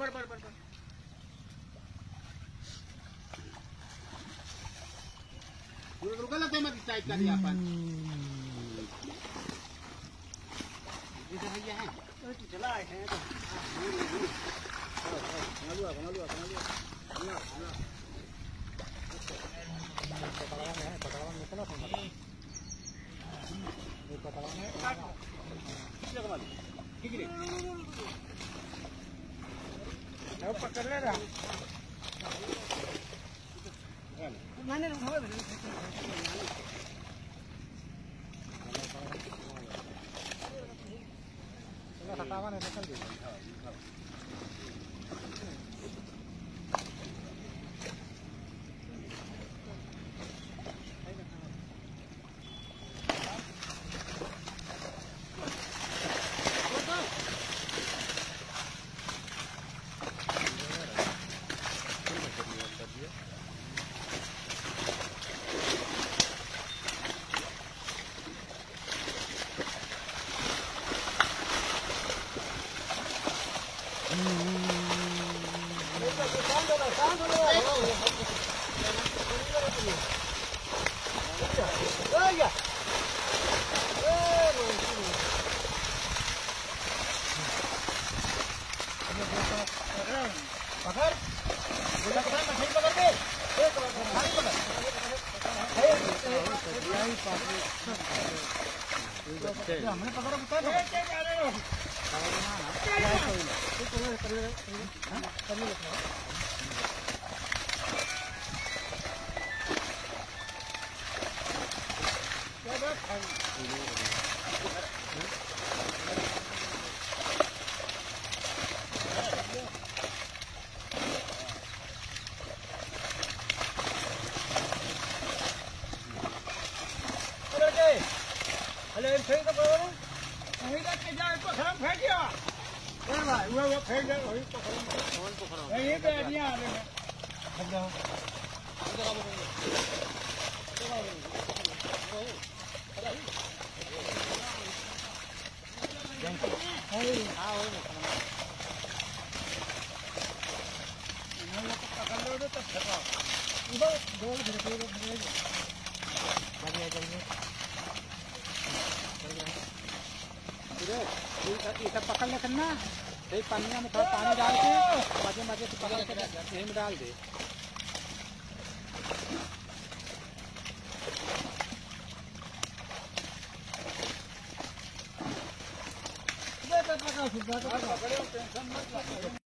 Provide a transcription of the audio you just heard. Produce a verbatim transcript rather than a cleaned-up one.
पड़ पड़ पड़ गलत है मत टाइप कर दिया अपन इधर भैया है तो चला आए हैं तो बना लिया बना लिया बना लिया बना बना पकड़ा है पकड़ा में निकला था ये पकड़ा में कितना कमा ली ठीक है अब पकड़ ले रहा मैंने उठाया हटावा नहीं निकल गई हमने पकड़ा बता अरे फेंक दो वहीं तक के जाए तो खराब फेंक दिया ए भाई वो वो फेंक दे वहीं तो खराब कौन तो खराब यही पे दिया आ रहे हैं हट जाओ इधर आओ इधर आओ अरे हां वही ना मैं तो पकड़ लो तो फेंका इधर दो धीरे धीरे धीरे बढ़िया चलिए ये सब पकड़ ले करना यही पनिया में थोड़ा पानी डाल के मजे मजे से पकड़ के यहीं में डाल दे।